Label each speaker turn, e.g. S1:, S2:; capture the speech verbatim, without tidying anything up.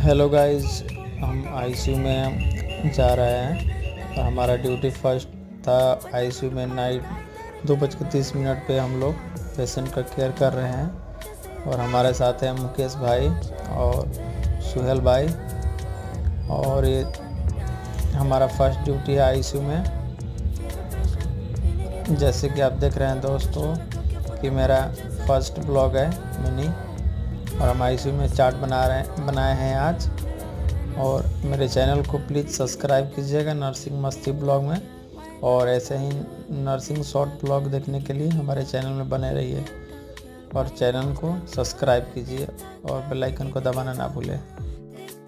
S1: Hello guys, हम ICU में जा रहे हैं और हमारा ड्यूटी फर्स्ट था। आईसीयू में नाइट दो बज के तीस मिनट पे हम लोग पेशेंट का केयर कर रहे हैं और हमारे साथ हैं मुकेश भाई और सुहेल भाई। और ये हमारा फर्स्ट ड्यूटी है आईसीयू में। जैसे कि आप देख रहे हैं दोस्तों कि मेरा फर्स्ट ब्लॉग है मिनी, और हम आईसीयू में चार्ट बना रहे बनाए हैं आज। और मेरे चैनल को प्लीज़ सब्सक्राइब कीजिएगा नर्सिंग मस्ती ब्लॉग में, और ऐसे ही नर्सिंग शॉर्ट ब्लॉग देखने के लिए हमारे चैनल में बने रहिए और चैनल को सब्सक्राइब कीजिए और बेल आइकन को दबाना ना भूलें।